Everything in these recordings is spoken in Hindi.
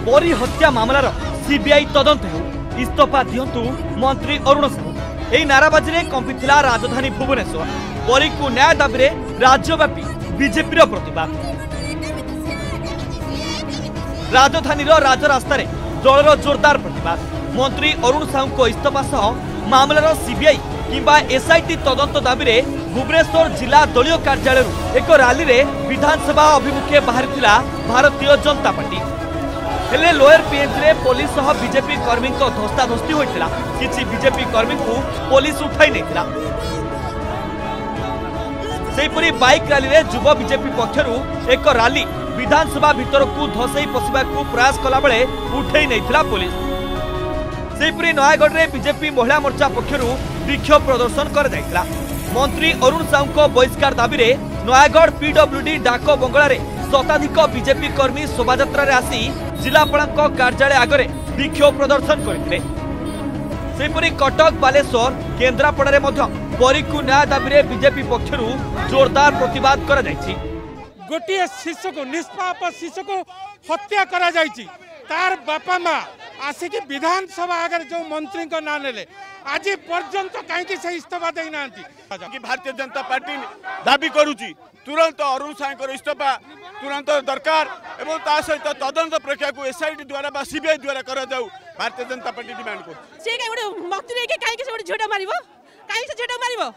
परी हत्या मामलार सीबीआई तदंत हो इस्तीफा दियंतु मंत्री अरुण साहू एही नाराबाजी रे कंपिथिला राजधानी भुवनेश्वर परी को न्याय दाबी रे राज्यव्यापी बीजेपी प्रतिबाद राजधानी राजरास्तार दलर जोरदार प्रतिबाद मंत्री अरुण साहू को इस्तीफा सह मामलार सीबीआई किंबा एसआईटी तदंत दाबी रे भुवनेश्वर जिला दलीय कार्यालय एक रैली रे विधानसभा अभिमुखे बाहरी भारतीय जनता पार्टी हेले लोअर पीएच रे पुलिस सह बीजेपी कर्मी धस्ताधस्ती होइतिला किछि बीजेपी कर्मी को पुलिस उठाई नैतिला सेहीपरि बाइक रैली रे युवा बीजेपी पक्षरु एक रैली विधानसभा भीतर को धसई पशिबा को प्रयास कला बेले उठाई नैतिला पुलिस सेहीपरि नयागढ़ रे बीजेपी महिला मोर्चा पक्षरु विक्षोभ प्रदर्शन कर जाइतिला मंत्री अरुण साहू को बहिष्कार दाबी रे नयागढ़ पीडब्ल्यूडी डाक बंगला रे शताधिक बीजेपी कर्मी शोभायात्रा रे आसी जिलापाल कार्यालय आगे विक्षोभ प्रदर्शन करते सेहीपरि कटक बालेश्वर केन्द्रापड़ा परी को न्याय दाबी रे बीजेपी पक्षरु जोरदार प्रतिवाद करा जायछि। गोटे शिशु को निष्पाप शिशु को हत्या करा जायछि तार बापा माँ आसिक विधानसभा आगे जो मंत्री को ना नेले आज पर्यंत कहीं से इस्तीफा देना भारतीय जनता पार्टी दाबी करुची तुरंत अरुण साहू इस्तीफा तुरंत दरकार एवं ता सहित तदंत प्रक्रिया को एसआईटी द्वारा सीबीआई द्वारा करा जाऊ भारतीय जनता पार्टी डिमांड को से मंत्री कहीं झीटा मार कहीं से झीटा मार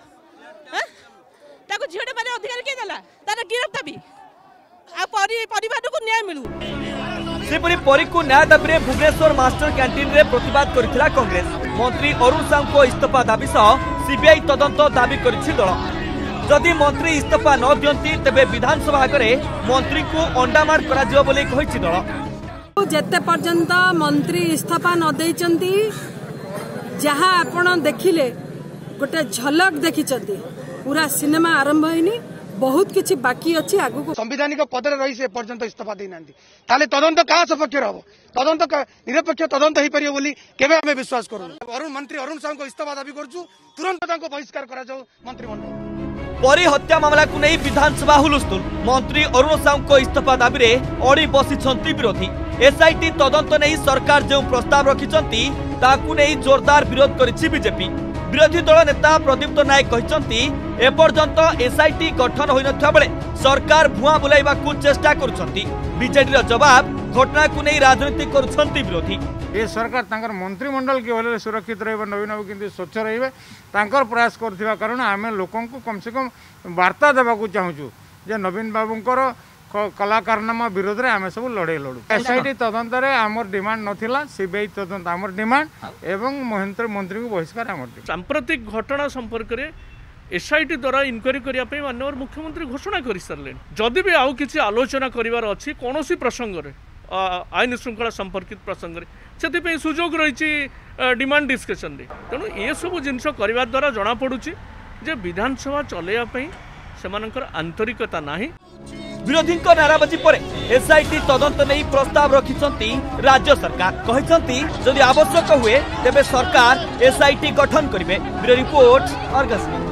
झीटा मारे अधिकार किए देला तार गिरफ्त दाबी परिवार को न्याय मिलू सेपरि परी को न्याय दाबी रे भुवनेश्वर मास्टर कैंटीन रे प्रतिवाद करिथिला कांग्रेस मंत्री अरुण साहू को इस्तीफा दाबी सह सीबीआई तदंत दाबी करिछि दल जदि मंत्री इस्तीफा न दियंती तेबे विधानसभा आगे मंत्री को अंडामार करा जिवो बोली कहिछि दल जेते पर्यंत मंत्री इस्तीफा न देइचंती जहां आपण देखिले गोटे झलक देखिचंती पूरा सिनेमा आरंभ होइनी बहुत किछि बाकी अछि आगु को संवैधानिक पदरे रही से पर्यंत इस्तीफा देना ताले तदंत क्या सपक्ष हम तदंत निरपेक्ष तदंत हो पार बोली केबे हमें विश्वास करूँ अरुण मंत्री अरुण साहू को इस्तीफा दाबी करूँ तुरंत बहिष्कार करा जाऊ मंत्रिमंडल परी हत्या मामला को नहीं विधानसभा हुलस्थुल मंत्री अरुण साहू को इस्तीफा दाबी रे अड़ी बसिछंती विरोधी एसआईटी तदंत नहीं सरकार जो प्रस्ताव रखिछंती ताकू नहीं जोरदार विरोध करिछि बीजेपी विरोधी दल नेता प्रदीप्त नायक कहते एपर्यंत एसआईटी गठन हो नथिबा बेले सरकार भुआ बुलाइबा को चेष्टा करुछंती बीजेडी जवाब घटना को नहीं राजनीति करुछंती विरोधी ये सरकार तांकर मंत्रिमंडल के भले सुरक्षित रहिबा नवीन बाबू किंतु स्वच्छ रहिबे तांकर प्रयास करथिबा कारण आमे लोकन को कम से कम वार्ता देबा को चाहूछु जे नवीन बाबूंकर कलाकारनामा विरोध रे आमे सब लड़े लड़ू एसआईटी तदंत रे हमर डिमांड नथिला सीबीआई तदंत हमर डिमांड एवं महेंद्र मंत्री को बहिष्कार हमर सांप्रतिक घटना संपर्क रे एसआईटी द्वारा इनक्वारी करिया पे माननीय मुख्यमंत्री घोषणा कर सारे जदि भी आउ किसी आलोचना करिवार अछि कोनोसी प्रसंग रे आईन श्रृंखला संपर्कित प्रसंग रे सेति सुजोग रही डिमांड डिस्कशन रे तेणु ये सब जिनस करवा द्वारा जना पड़ुछि जे विधानसभा चलैया पे सेमानकर आंतरिकता नाही विरोधी नाराबाजी पर एसआईटी तदंत नहीं प्रस्ताव रखिछंती राज्य सरकार कहछंती जदि आवश्यक हुए तेबे सरकार एसआईटी गठन करिवे। Bureau report Argus.